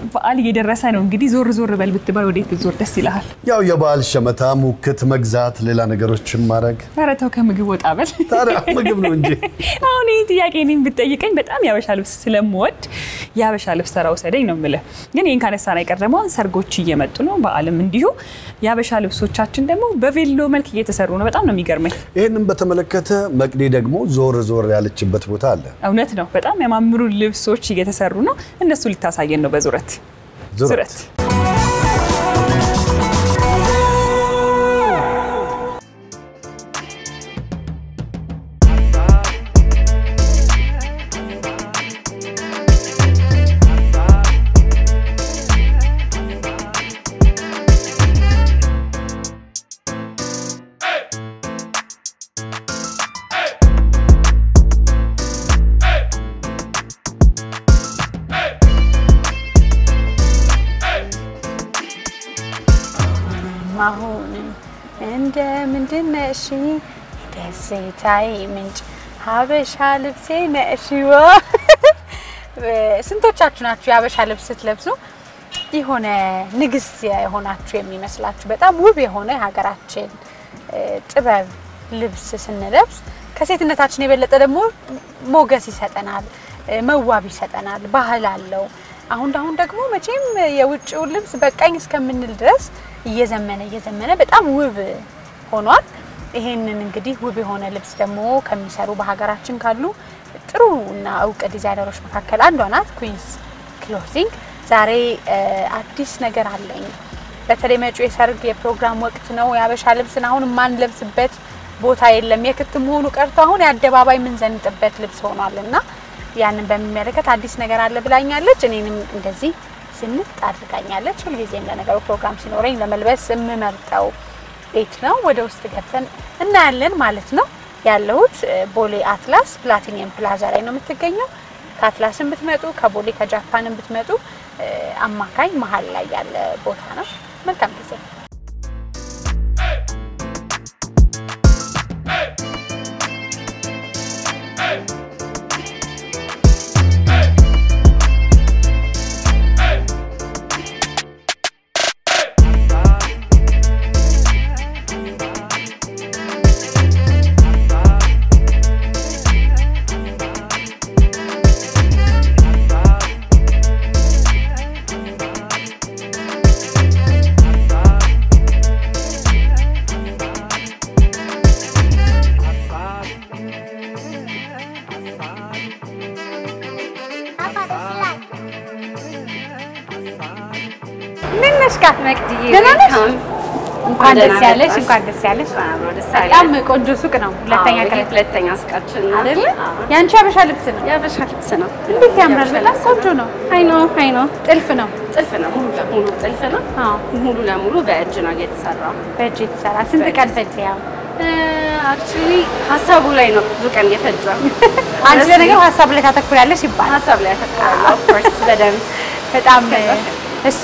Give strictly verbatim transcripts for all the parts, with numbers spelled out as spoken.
በዓል እየደረሰ ነው እንግዲህ ዞር ዞር በል ብትባል ወዴት ብትዞር ደስ ይላል ያው የበዓል ሸመታ ሙክት መግዛት ሌላ ነገሮችን ማድረግ ታረተው ከምግብ ወጣ በል ታዲያ ምግብ ነው እንጂ አሁን ይሄ ጥያቄ እኔን ብትጠይቀኝ በጣም ያበሻ ልብስ ስለምወድ ያበሻ ልብስ ተራው ሰደኝ ነው የምልህ ግን ይሄን ካነሳና ይቀርደማው ሰርጎች እየመጡ ነው በዓልም እንዲሁ ያበሻ ልብሶቻችን ደግሞ በቬሎ መልክ እየተሰሩ ነው በጣም ነው የሚገርመኝ ይሄንን በተመለከተ መቅዲ ደግሞ ዞር ዞር ያለችበት ቦታ አለ እውነት ነው በጣም ያማምሩ ልብሶች እየተሰሩ ነው እነሱ ልታሳየን ነው በዙረት ዙረት ማሁን እንደ ምንድነሽ ደስታዬ ምንጭ ሀበሻ ልብሴ ነሽዋ ስንቶቻችሁ ናችሁ ያበሻ ልብስ ስትለብሱ ይሆነ ንግስ የሆናችሁ የሚመስላችሁ በጣም ውብ የሆነ ሀገራችን ጥበብ ልብስ ስንለብስ ከሴትነታችን የበለጠ ደግሞ ሞገስ ይሰጠናል መዋብ ይሰጠናል ባህል አለው አሁን አሁን ደግሞ መቼም የውጭው ልብስ በቃኝ እስከምንል ድረስ እየዘመነ እየዘመነ በጣም ውብ ሆኗል ይሄንን እንግዲህ ውብ የሆነ ልብስ ደግሞ ከሚሰሩ በሀገራችን ካሉ ጥሩና አውቀ ዲዛይነሮች መካከል አንዷ ናት ኩዊንስ ክሎዚንግ ዛሬ አዲስ ነገር አለኝ በተለይ መጪው የሰርግ የፕሮግራም ወቅት ነው ያበሻ ልብስን አሁን ማን ለብስበት ቦታ የለም የክትም ሆኑ ቀርቶ አሁን ያደባባይ ምን ዘንጥበት ልብስ ሆኗልና ያንን በሚመለከት አዲስ ነገር አለ ብላኛለች እኔንም እንደዚህ ስንት አድርጋኛለች ሁሉ ጊዜ እንደነገሩ ፕሮግራም ሲኖረኝ ለመልበስ የምመርጠው ቤት ነው ወደ ውስጥ ገብተን እናያለን ማለት ነው ያለሁት ቦሌ አትላስ ፕላቲኒየም ፕላዛ ላይ ነው የምትገኘው ከአትላስም ብትመጡ ከቦሌ ከጃፓንም ብትመጡ አማካኝ መሃል ላይ ያለ ቦታ ነው መልካም ጊዜ መቅዲዬ welcome እንኳን ደስ ያለሽ እንኳን ደስ ያለሽ በጣም ቆንጆ ሱቅ ነው ሁለተኛ ከለ ሁለተኛ ሱቃችን አይደል ያንቺ አበሻ ልብስ ነው ያበሻ ልብስ ነው እንዴት ያምራል በጣም ቆንጆ ነው አይ ኖ አይ ኖ ጥልፍ ነው ጥልፍ ነው ሙሉ ለሙሉ ጥልፍ ነው አዎ ሙሉ ለሙሉ በእጅ ነው የተሰራው በእጅ የተሰራ ስንት ቀን ፈጀ ያው አክቹሊ ሐሳቡ ላይ ነው ብዙ ቀን የፈጀው አንቺ ለነገሩ ሐሳብ ላይ ታተኩራለሽ ይባላል ሐሳብ ላይ ታተኩራለሽ ኦፍ ኮርስ በደንብ በጣም እሺ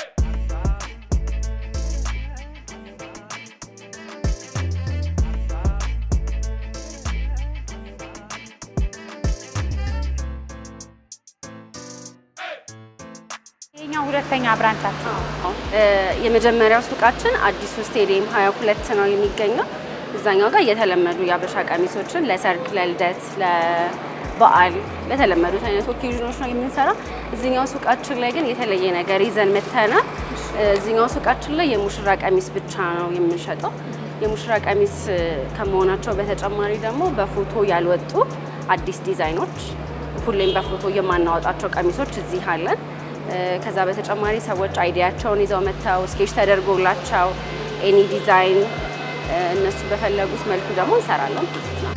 የኛ ሁለተኛ ብራንቻችን የመጀመሪያው ሱቃችን አዲሱ ስቴዲየም ሃያ ሁለት ነው የሚገኘው እዛኛው ጋር የተለመዱ ያበሻ ቀሚሶችን ለሰርግ ለልደት ለበዓል ለተለመዱት አይነት ኦኬዥኖች ነው የምንሰራ እዚህኛው ሱቃችን ላይ ግን የተለየ ነገር ይዘን መተናል እዚህኛው ሱቃችን ላይ የሙሽራ ቀሚስ ብቻ ነው የምንሸጠው የሙሽራ ቀሚስ ከመሆናቸው በተጨማሪ ደግሞ በፎቶ ያልወጡ አዲስ ዲዛይኖች ሁሌም በፎቶ የማናወጣቸው ቀሚሶች እዚህ አለን ከዛ በተጨማሪ ሰዎች አይዲያቸውን ይዘው መተው ስኬች ተደርጎላቸው ኤኒ ዲዛይን እነሱ በፈለጉት መልኩ ደግሞ እንሰራለን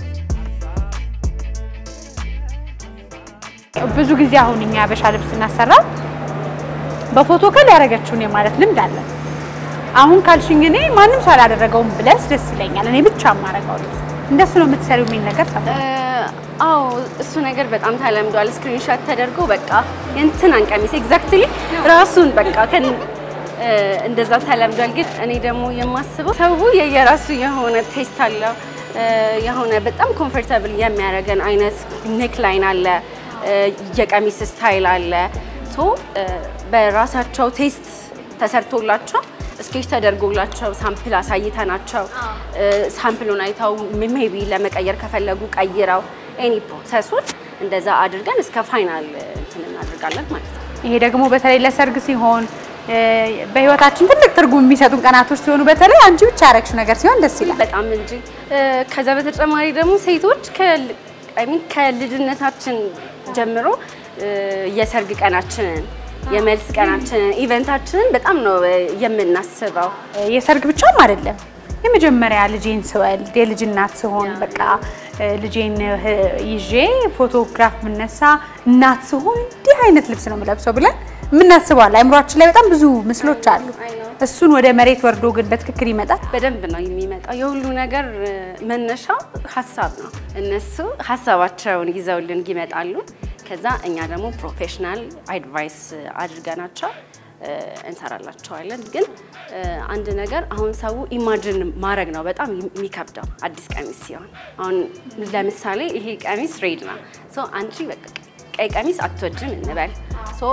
ብዙ ጊዜ አሁን እኛ ያበሻ ልብስ እናሰራ በፎቶ ከል ያረጋችሁን የማለት ልምድ አለ አሁን ካልሽኝ እኔ ማንንም ሰው አላደረገውም ብለስ ደስ ይለኛል እኔ ብቻ ማረጋው እንደሱ ነው የምትሰሪው ምን ነገር ሰፋ አው እሱ ነገር በጣም ተለምዷል ስክሪንሾት ተደርጎ በቃ እንትን ቀሚስ ኤግዛክትሊ ራሱን በቃ ከን እንደዛ ተለምዷል ግን እኔ ደግሞ የማስበው ሰው የየራሱ የሆነ ቴስት አለ የሆነ በጣም ኮምፎርታብል የሚያረጋን አይነት ኔክ ላይን አለ የቀሚስ ስታይል አለ ሶ ሶ በራሳቸው ቴስት ተሰርቶላቸው ስኬች ተደርጎላቸው ሳምፕል አሳይተናቸው ሳምፕሉን አይተው ሜቢ ለመቀየር ከፈለጉ ቀይረው ኤኒ ፕሮሰሱን እንደዛ አድርገን እስከ ፋይናል እንትን እናደርጋለን ማለት ነው። ይሄ ደግሞ በተለይ ለሰርግ ሲሆን በህይወታችን ትልቅ ትርጉም የሚሰጡን ቀናቶች ሲሆኑ በተለይ አንቺ ብቻ ያረክሽ ነገር ሲሆን ደስ ይላል በጣም እንጂ ከዛ በተጨማሪ ደግሞ ሴቶች ከ አይ ሚን ከልጅነታችን ጀምሮ የሰርግ ቀናችንን የመልስ ቀናችንን ኢቨንታችንን በጣም ነው የምናስበው። የሰርግ ብቻም አይደለም የመጀመሪያ ልጄን ስወልድ የልጅ እናት ስሆን በቃ ልጄን ይዤ ፎቶግራፍ ምነሳ እናት ስሆን እንዲህ አይነት ልብስ ነው የምለብሰው ብለን ምናስባለን። አይምሮአችን ላይ በጣም ብዙ ምስሎች አሉ። እሱን ወደ መሬት ወርዶ ግን በትክክል ይመጣል። በደንብ ነው የሚመጣው። የሁሉ ነገር መነሻው ሀሳብ ነው። እነሱ ሀሳባቸውን ይዘውልን ይመጣሉ። ከዛ እኛ ደግሞ ፕሮፌሽናል አድቫይስ አድርገናቸው እንሰራላቸዋለን። ግን አንድ ነገር አሁን ሰው ኢማጂን ማድረግ ነው በጣም የሚከብደው አዲስ ቀሚስ ሲሆን አሁን ለምሳሌ ይሄ ቀሚስ ሬድ ነው ሶ አንቺ በቃ ቀይ ቀሚስ አትወጂም እንበል ሶ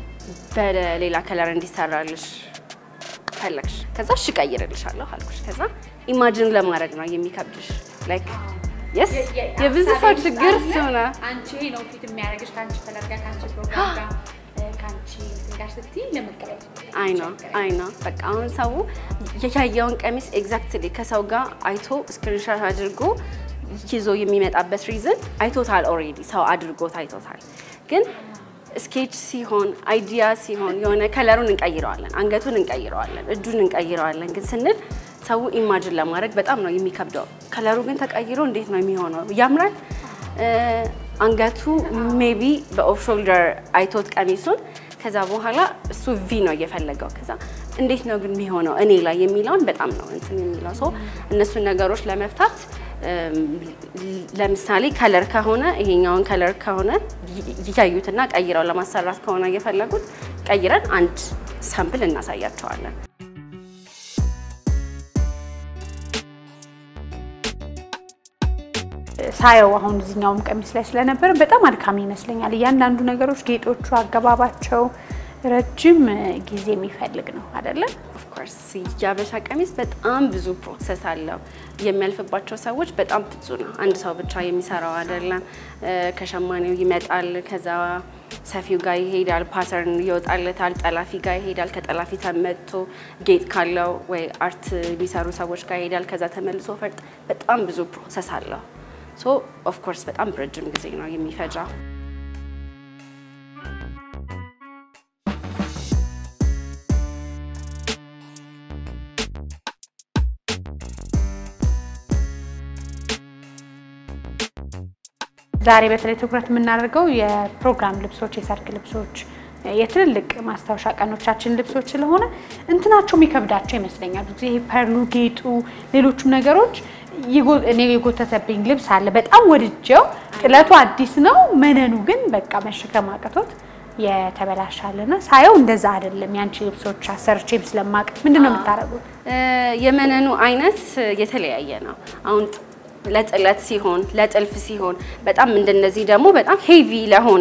በሌላ ከለር እንዲሰራልሽ ፈለግሽ ከዛ እሺ ቀይርልሻለሁ አልኩሽ ከዛ ኢማጂን ለማድረግ ነው የሚከብድሽ ላይክ yes የብዙ ሰው ችግር ስለሆነ አንቺ ነው ፊት የሚያረግሽ ካንቺ ከለር ጋር ካንቺ ፕሮግራም ጋር ካንቺ ጋር ስትይ ለመቀበል አይ ነው አይ ነው በቃ አሁን ሰው የያየውን ቀሚስ ኤግዛክትሊ ከሰው ጋር አይቶ ስክሪንሾት አድርጎ ይዞ የሚመጣበት ሪዝን አይቶታል ኦሬዲ ሰው አድርጎት አይቶታል ግን ስኬች ሲሆን አይዲያ ሲሆን የሆነ ከለሩን እንቀይረዋለን አንገቱን እንቀይረዋለን እጁን እንቀይረዋለን ግን ስንል ሰው ኢማጂን ለማድረግ በጣም ነው የሚከብደው ከለሩ ግን ተቀይሮ እንዴት ነው የሚሆነው ያምራል አንገቱ ሜቢ በኦፍ ሾልደር አይቶት ቀሚሱን ከዛ በኋላ እሱ ቪ ነው እየፈለገው ከዛ እንዴት ነው ግን የሚሆነው እኔ ላይ የሚለውን በጣም ነው እንትን የሚለው ሶ እነሱ ነገሮች ለመፍታት ለምሳሌ ከለር ከሆነ ይሄኛውን ከለር ከሆነ ይያዩትና ቀይረው ለማሰራት ከሆነ እየፈለጉት ቀይረን አንድ ሳምፕል እናሳያቸዋለን ሳይው አሁን እዚህኛውም ቀሚስ ላይ ስለነበር በጣም አድካሚ ይመስለኛል እያንዳንዱ ነገሮች ጌጦቹ አገባባቸው ረጅም ጊዜ የሚፈልግ ነው አይደለ ኦፍ ኮርስ ያበሻ ቀሚስ በጣም ብዙ ፕሮሰስ አለው የሚያልፍባቸው ሰዎች በጣም ብዙ ነው አንድ ሰው ብቻ የሚሰራው አይደለም ከሸማኔው ይመጣል ከዛ ሰፊው ጋር ይሄዳል ፓተርን ይወጣለታል ጠላፊ ጋር ይሄዳል ከጠላፊ ተመቶ ጌጥ ካለው ወይ አርት የሚሰሩ ሰዎች ጋር ይሄዳል ከዛ ተመልሶ ፈርጥ በጣም ብዙ ፕሮሰስ አለው ሶ ኦፍ ኮርስ በጣም ረጅም ጊዜ ነው የሚፈጃው ዛሬ በተለይ ትኩረት የምናደርገው የፕሮግራም ልብሶች የሰርግ ልብሶች የትልልቅ ማስታወሻ ቀኖቻችን ልብሶች ስለሆነ እንትናቸው የሚከብዳቸው ይመስለኛል ብዙ ጊዜ ፐርሉ ጌጡ ሌሎችም ነገሮች እኔ የጎተተብኝ ልብስ አለ በጣም ወድጄው ጥለቱ አዲስ ነው መነኑ ግን በቃ መሸከም አቅቶት የተበላሻለና ሳይው እንደዛ አይደለም ያንቺ ልብሶች አሰርቼም ስለማቅ ምንድነው የምታረጉት የመነኑ አይነት የተለያየ ነው አሁን ለጥለት ሲሆን ለጥልፍ ሲሆን በጣም እንደነዚህ ደግሞ በጣም ሄቪ ለሆነ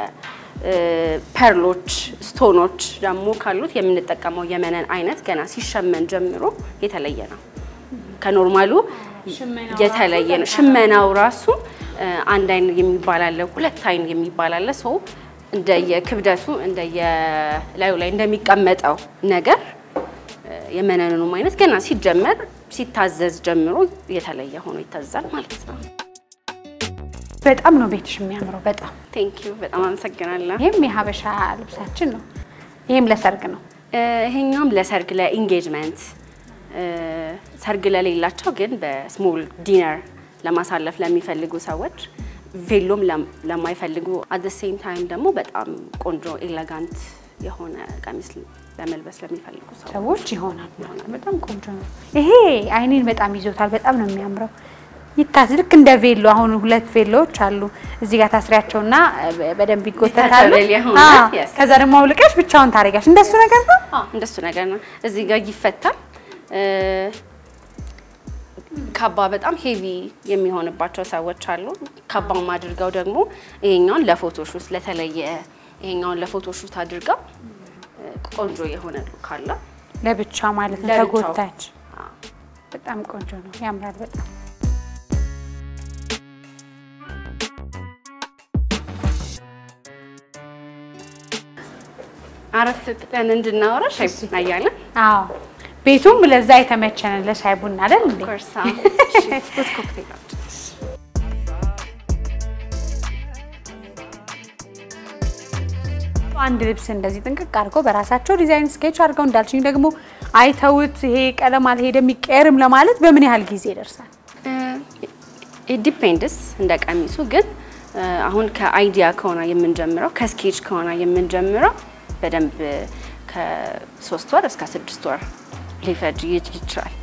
ፐርሎች ስቶኖች ደግሞ ካሉት የምንጠቀመው የመነን አይነት ገና ሲሸመን ጀምሮ የተለየ ነው ከኖርማሉ የተለየ ነው ሽመናው ራሱ አንድ አይን የሚባል አለ ሁለት አይን የሚባል አለ ሶ እንደየክብደቱ እንደየላዩ ላይ እንደሚቀመጠው ነገር የመነኑ አይነት ገና ሲጀመር ሲታዘዝ ጀምሮ የተለየ ሆኖ ይታዛል ማለት ነው በጣም ነው ቤትሽ የሚያምረው በጣም ቴንክ ዩ በጣም አመሰግናለሁ ይሄም የሀበሻ ልብሳችን ነው ይሄም ለሰርግ ነው ይሄኛውም ለሰርግ ለኢንጌጅመንት ሰርግ ለሌላቸው ግን በስሞል ዲነር ለማሳለፍ ለሚፈልጉ ሰዎች ቬሎም ለማይፈልጉ at the same time ደግሞ በጣም ቆንጆ ኤሌጋንት የሆነ ቀሚስ ለመልበስ ለሚፈልጉ ሰዎች ይሆናል በጣም ቆንጆ ነው ይሄ አይኔን በጣም ይዞታል በጣም ነው የሚያምረው ይታዝ ልክ እንደ ቬሎ አሁን ሁለት ቬሎዎች አሉ እዚህ ጋር ታስሪያቸውና በደንብ ይጎተታሉ ከዛ ደግሞ አውልቀሽ ብቻውን ታረጋሽ እንደሱ ነገር ነው አዎ እንደሱ ነገር ነው እዚህ ጋር ይፈታል ካባ በጣም ሄቪ የሚሆንባቸው ሰዎች አሉ ካባው ማድርገው ደግሞ ይሄኛውን ለፎቶሹት ለተለየ ይሄኛውን ለፎቶ ሹት አድርጋ ቆንጆ የሆነ ሉክ አለ ለብቻ ማለት ነው ተጎታች በጣም ቆንጆ ነው ያምራል በጣም አረፍ ብለን እንድናወራ ሻይ ቡና እያለን አዎ ቤቱም ለዛ የተመቸነ ለሻይ ቡና አይደል እንዴ ኮርሳ ሽፍት ኮክቴል አንድ ልብስ እንደዚህ ጥንቅቅ አድርገው በራሳቸው ዲዛይን ስኬች አድርገው እንዳልሽኝ ደግሞ አይተውት ይሄ ቀለም አልሄደም ይቀርም ለማለት በምን ያህል ጊዜ ይደርሳል ኢት ዲፔንድስ እንደ ቀሚሱ ግን አሁን ከአይዲያ ከሆነ የምንጀምረው ከስኬች ከሆነ የምንጀምረው በደንብ ከሶስት ወር እስከ ስድስት ወር ሊፈጅ ይችላል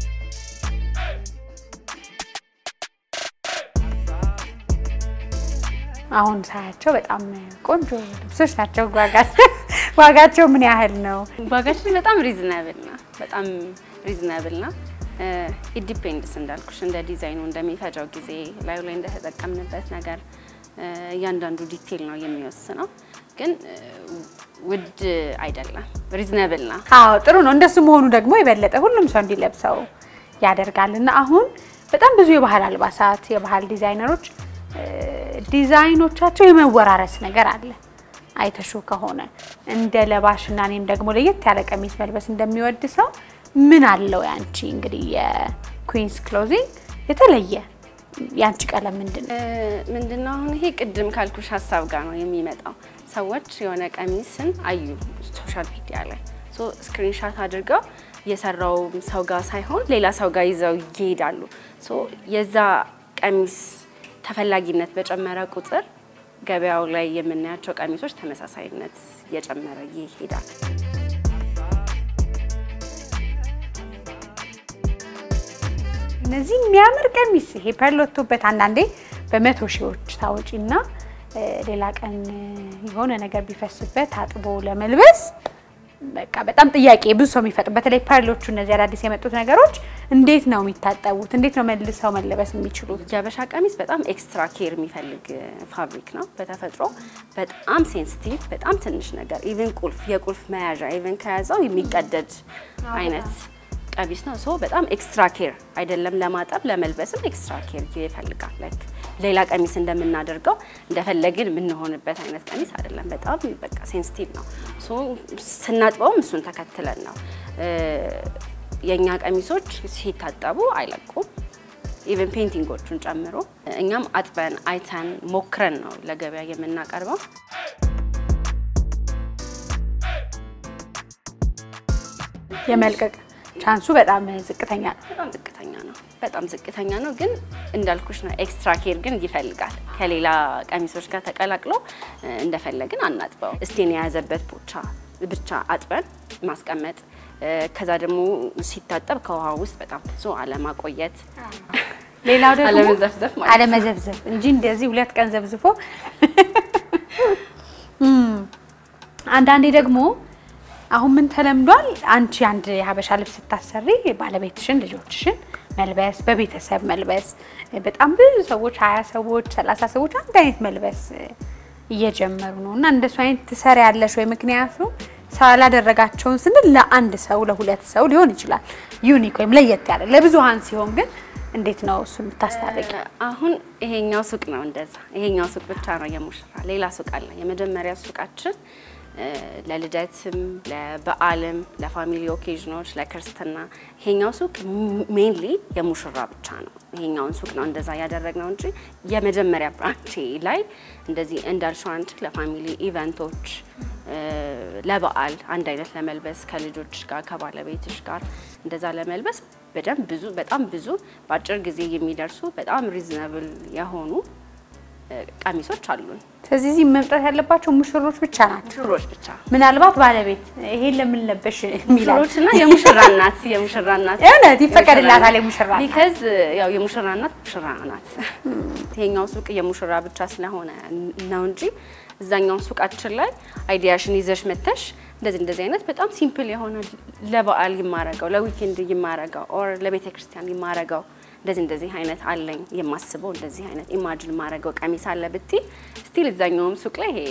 አሁን ሳያቸው በጣም ቆንጆ ልብሶች ናቸው ዋጋቸው ዋጋቸው ምን ያህል ነው ዋጋቸው በጣም ሪዝናብል ነው በጣም ሪዝናብል ነው ኢት ዲፔንድስ እንዳልኩሽ እንደ ዲዛይኑ እንደሚፈጀው ጊዜ ላይ ላይ እንደተጠቀምንበት ነገር ያንዳንዱ ዲቴል ነው የሚወስነው ግን ውድ አይደለም ሪዝናብል ነው አዎ ጥሩ ነው እንደሱ መሆኑ ደግሞ ይበለጠ ሁሉም ሰው እንዲለብሰው ያደርጋልና አሁን በጣም ብዙ የባህል አልባሳት የባህል ዲዛይነሮች ዲዛይኖቻቸው የመወራረስ ነገር አለ አይተሹ ከሆነ እንደ ለባሽና እኔም ደግሞ ለየት ያለ ቀሚስ መልበስ እንደሚወድ ሰው ምን አለው ያንቺ እንግዲህ የኩዊንስ ክሎዚንግ የተለየ ያንቺ ቀለም ምንድነው ምንድነው አሁን ይሄ ቅድም ካልኩሽ ሐሳብ ጋር ነው የሚመጣው ሰዎች የሆነ ቀሚስን አዩ ሶሻል ሚዲያ ላይ ሶ ስክሪንሾት አድርገው የሰራው ሰው ጋር ሳይሆን ሌላ ሰው ጋር ይዘው ይሄዳሉ ሶ የዛ ቀሚስ ተፈላጊነት በጨመረ ቁጥር ገበያው ላይ የምናያቸው ቀሚሶች ተመሳሳይነት እየጨመረ ይሄዳል እነዚህ የሚያምር ቀሚስ ይሄ ፐርሎቶበት አንዳንዴ በመቶ ሺዎች ታወጪና ሌላ ቀን የሆነ ነገር ቢፈስበት አጥቦ ለመልበስ በቃ በጣም ጥያቄ ብዙ ሰው የሚፈጥር በተለይ ፐርሎቹ እነዚህ አዳዲስ የመጡት ነገሮች እንዴት ነው የሚታጠቡት እንዴት ነው መልሰው መለበስ የሚችሉት ያበሻ ቀሚስ በጣም ኤክስትራ ኬር የሚፈልግ ፋብሪክ ነው በተፈጥሮ በጣም ሴንሲቲቭ በጣም ትንሽ ነገር ኢቭን ቁልፍ የቁልፍ መያዣ ኢቭን ከያዘው የሚቀደድ አይነት ቀሚስ ነው ሶ በጣም ኤክስትራ ኬር አይደለም ለማጠብ ለመልበስም ኤክስትራ ኬር ይፈልጋል ላይክ ሌላ ቀሚስ እንደምናደርገው እንደፈለግን ምን ሆነበት አይነት ቀሚስ አይደለም በጣም በቃ ሴንሲቲቭ ነው ሶ ስናጥበውም እሱን ተከትለን ነው የኛ ቀሚሶች ሲታጠቡ አይለቁም ኢቭን ፔይንቲንጎቹን ጨምሮ እኛም አጥበን አይተን ሞክረን ነው ለገበያ የምናቀርበው የመልቀቅ ቻንሱ በጣም ዝቅተኛ ነው በጣም ዝቅተኛ ነው በጣም ዝቅተኛ ነው ግን እንዳልኩሽ ነው ኤክስትራ ኬር ግን ይፈልጋል ከሌላ ቀሚሶች ጋር ተቀላቅሎ እንደፈለግን አናጥበው እስቲን ያዘበት ብቻ ብቻ አጥበን ማስቀመጥ ከዛ ደግሞ ሲታጠብ ከውሃ ውስጥ በጣም ብዙ አለማቆየት ሌላው ደግሞ አለመዘፍዘፍ ማለት አለመዘፍዘፍ እንጂ እንደዚህ ሁለት ቀን ዘብዝፎ አንዳንዴ ደግሞ አሁን ምን ተለምዷል አንቺ አንድ የሀበሻ ልብስ ታሰሪ ባለቤትሽን ልጆችሽን መልበስ በቤተሰብ መልበስ በጣም ብዙ ሰዎች ሃያ ሰዎች ሰላሳ ሰዎች አንድ አይነት መልበስ እየጀመሩ ነውና እንደሱ አይነት ተሰሪ ያለሽ ወይ ምክንያቱ ሳላደረጋቸውን ስንል ለአንድ ሰው ለሁለት ሰው ሊሆን ይችላል ዩኒክ ወይም ለየት ያለ ለብዙሃን ሲሆን ግን እንዴት ነው እሱ የምታስተዋወቂ አሁን ይሄኛው ሱቅ ነው እንደዛ ይሄኛው ሱቅ ብቻ ነው የሙሽራ ሌላ ሱቅ አለ የመጀመሪያ ሱቃችን ለልደትም ለበዓልም ለፋሚሊ ኦኬዥኖች ለክርስትና ይሄኛው ሱቅ ሜንሊ የሙሽራ ብቻ ነው ይሄኛውን ሱቅ ነው እንደዛ ያደረግነው እንጂ የመጀመሪያ ብራንች ላይ እንደዚህ እንዳልሽው አንቺ ለፋሚሊ ኢቨንቶች ለበዓል አንድ አይነት ለመልበስ ከልጆች ጋር ከባለቤትሽ ጋር እንደዛ ለመልበስ በደም ብዙ በጣም ብዙ ባጭር ጊዜ የሚደርሱ በጣም ሪዝናብል የሆኑ ቀሚሶች አሉን ስለዚህ መምጣት ያለባቸው ሙሽሮች ብቻ ናቸው ሙሽሮች ብቻ ምናልባት ባለቤት ይሄ ለምን ለበሽ ሙሽሮችና የሙሽራ እናት የሙሽራ እናት እውነት ይፈቀድላታል የሙሽራ because ያው የሙሽራ እናት ሙሽራ ናት ይሄኛው ሱቅ የሙሽራ ብቻ ስለሆነ ነው እንጂ እዛኛው ሱቃችን ላይ አይዲያሽን ይዘሽ መተሽ እንደዚህ እንደዚህ አይነት በጣም ሲምፕል የሆነ ለበዓል ይማረጋው ለዊኬንድ ይማረጋው ኦር ለቤተ ክርስቲያን ይማረጋው እንደዚህ እንደዚህ አይነት አለኝ የማስበው እንደዚህ አይነት ኢማጂን ማረጋው ቀሚስ አለ ብትይ ስቲል እዛኛው ሱቅ ላይ ይሄ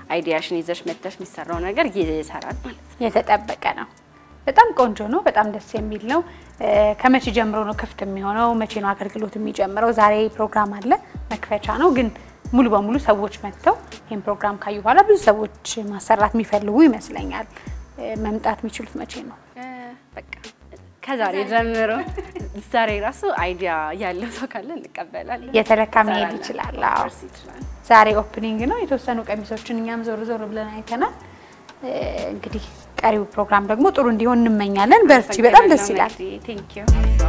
አይዲያሽን ይዘሽ መጥተሽ የሚሰራው ነገር ይሰራል ማለት ነው። የተጠበቀ ነው። በጣም ቆንጆ ነው። በጣም ደስ የሚል ነው። ከመቼ ጀምሮ ነው ክፍት የሚሆነው? መቼ ነው አገልግሎት የሚጀምረው? ዛሬ ፕሮግራም አለ፣ መክፈቻ ነው። ግን ሙሉ በሙሉ ሰዎች መጥተው ይሄን ፕሮግራም ካዩ በኋላ ብዙ ሰዎች ማሰራት የሚፈልጉ ይመስለኛል። መምጣት የሚችሉት መቼ ነው? በቃ ከዛሬ ጀምሮ ዛሬ ራሱ አይዲያ ያለው ሰው ካለ እንቀበላለን። የተለካ መሄድ ይችላል። አዎ ዛሬ ኦፕኒንግ ነው። የተወሰኑ ቀሚሶችን እኛም ዞር ዞር ብለን አይተናል። እንግዲህ ቀሪው ፕሮግራም ደግሞ ጥሩ እንዲሆን እንመኛለን። በርቺ። በጣም ደስ ይላል። ቴንክ ዩ